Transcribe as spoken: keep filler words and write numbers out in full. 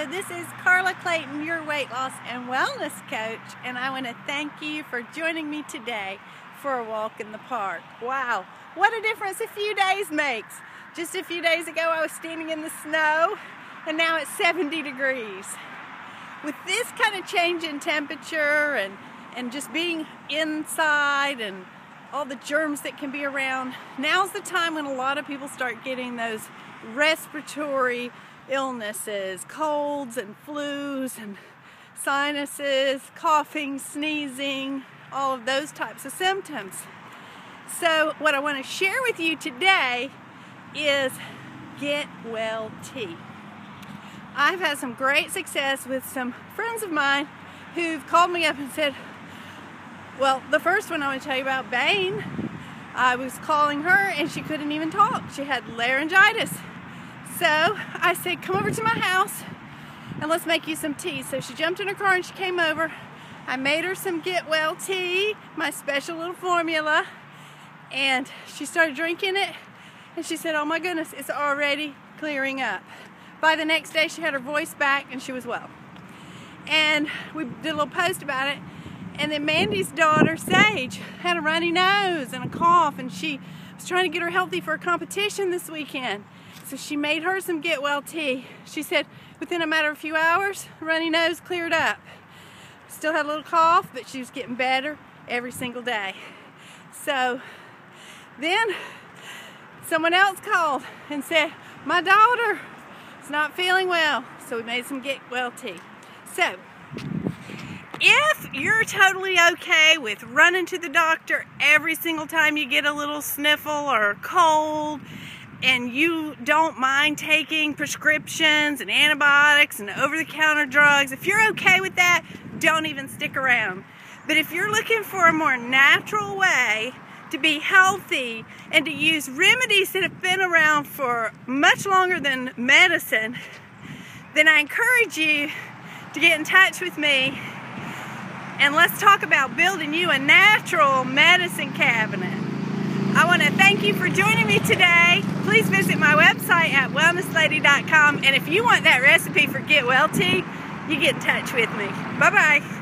Hello, this is Carla Clayton, your weight loss and wellness coach, and I want to thank you for joining me today for a walk in the park. Wow, what a difference a few days makes. Just a few days ago I was standing in the snow and now it's seventy degrees. With this kind of change in temperature and, and just being inside and all the germs that can be around, now's the time when a lot of people start getting those respiratory illnesses, colds and flus and sinuses, coughing, sneezing, all of those types of symptoms. So what I want to share with you today is Get Well Tea. I've had some great success with some friends of mine who've called me up and said, well, the first one I want to tell you about, Bane, I was calling her and she couldn't even talk. She had laryngitis. So I said, come over to my house and let's make you some tea. So she jumped in her car and she came over. I made her some Get Well tea, my special little formula, and she started drinking it and she said, oh my goodness, it's already clearing up. By the next day she had her voice back and she was well. And we did a little post about it, and then Mandy's daughter, Sage, had a runny nose and a cough, and she was trying to get her healthy for a competition this weekend. So she made her some Get Well tea. She said within a matter of a few hours, runny nose cleared up. Still had a little cough, but she was getting better every single day. So then someone else called and said, my daughter is not feeling well. So we made some Get Well tea. So if you're totally okay with running to the doctor every single time you get a little sniffle or cold, and you don't mind taking prescriptions and antibiotics and over-the-counter drugs, if you're okay with that, don't even stick around. But if you're looking for a more natural way to be healthy and to use remedies that have been around for much longer than medicine, then I encourage you to get in touch with me and let's talk about building you a natural medicine cabinet. I want to thank you for joining me today. Please visit my website at wellness lady dot com, and if you want that recipe for Get Well tea, you get in touch with me. Bye-bye.